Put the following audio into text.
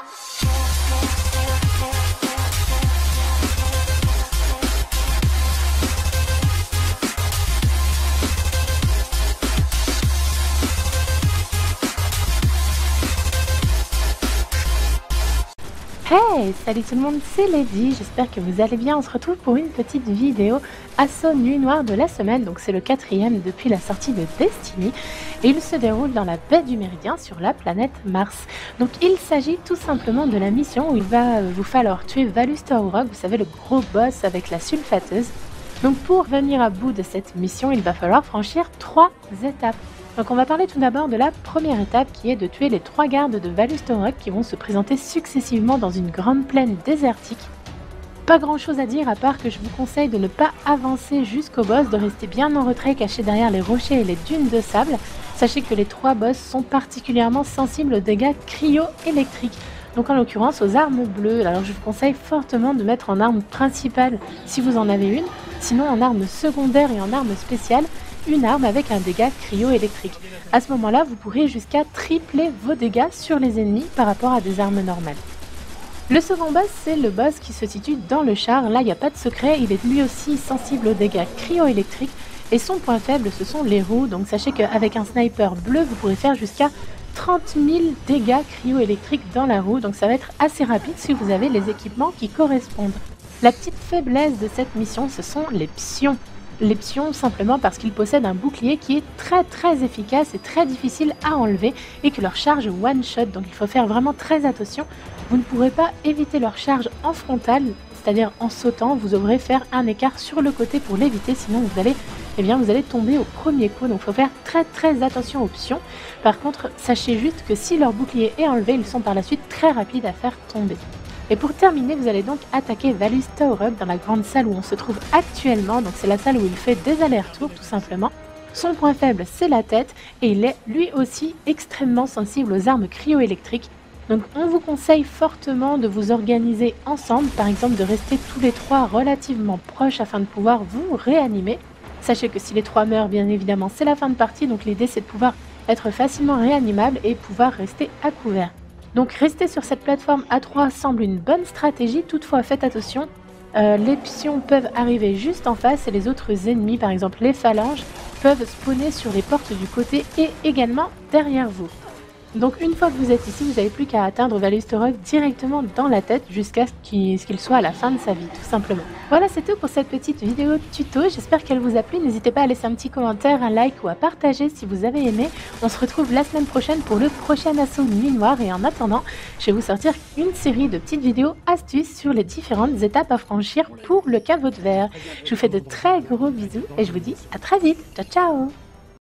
Hey, salut tout le monde, c'est Lady, j'espère que vous allez bien. On se retrouve pour une petite vidéo assaut nuit noire de la semaine, donc c'est le 4e depuis la sortie de Destiny et il se déroule dans la baie du Méridien sur la planète Mars. Donc il s'agit tout simplement de la mission où il va vous falloir tuer Valus Taurog, vous savez le gros boss avec la sulfateuse. Donc pour venir à bout de cette mission, il va falloir franchir 3 étapes. Donc on va parler tout d'abord de la première étape qui est de tuer les 3 gardes de Valus Taurog qui vont se présenter successivement dans une grande plaine désertique. Pas grand chose à dire à part que je vous conseille de ne pas avancer jusqu'au boss, de rester bien en retrait caché derrière les rochers et les dunes de sable. Sachez que les 3 boss sont particulièrement sensibles aux dégâts cryo-électriques, donc en l'occurrence aux armes bleues. Alors je vous conseille fortement de mettre en arme principale si vous en avez une, sinon en arme secondaire et en arme spéciale, une arme avec un dégât cryo-électrique. À ce moment-là, vous pourrez jusqu'à tripler vos dégâts sur les ennemis par rapport à des armes normales. Le second boss, c'est le boss qui se situe dans le char. Là, il n'y a pas de secret, il est lui aussi sensible aux dégâts cryo-électriques et son point faible, ce sont les roues. Donc sachez qu'avec un sniper bleu, vous pourrez faire jusqu'à 30 000 dégâts cryo-électriques dans la roue. Donc ça va être assez rapide si vous avez les équipements qui correspondent. La petite faiblesse de cette mission, ce sont les pions. Les pions simplement parce qu'ils possèdent un bouclier qui est très efficace et très difficile à enlever et que leur charge one shot, donc il faut faire vraiment très attention. Vous ne pourrez pas éviter leur charge en frontale, c'est-à-dire en sautant, vous devrez faire un écart sur le côté pour l'éviter, sinon vous allez tomber au premier coup, donc il faut faire très attention aux pions. Par contre, sachez juste que si leur bouclier est enlevé, ils sont par la suite très rapides à faire tomber. Et pour terminer, vous allez donc attaquer Valus Taurog dans la grande salle où on se trouve actuellement. Donc c'est la salle où il fait des allers-retours tout simplement. Son point faible, c'est la tête et il est lui aussi extrêmement sensible aux armes cryo-électriques. Donc on vous conseille fortement de vous organiser ensemble, par exemple de rester tous les 3 relativement proches afin de pouvoir vous réanimer. Sachez que si les 3 meurent, bien évidemment, c'est la fin de partie. Donc l'idée c'est de pouvoir être facilement réanimable et pouvoir rester à couvert. Donc rester sur cette plateforme à 3 semble une bonne stratégie, toutefois faites attention, les pions peuvent arriver juste en face et les autres ennemis, par exemple les phalanges, peuvent spawner sur les portes du côté et également derrière vous. Donc une fois que vous êtes ici, vous n'avez plus qu'à atteindre Valus Taurog directement dans la tête jusqu'à ce qu'il soit à la fin de sa vie, tout simplement. Voilà, c'est tout pour cette petite vidéo tuto, j'espère qu'elle vous a plu. N'hésitez pas à laisser un petit commentaire, un like ou à partager si vous avez aimé. On se retrouve la semaine prochaine pour le prochain assaut nuit noire et en attendant, je vais vous sortir une série de petites vidéos astuces sur les différentes étapes à franchir pour le caveau de verre. Je vous fais de très gros bisous et je vous dis à très vite. Ciao ciao.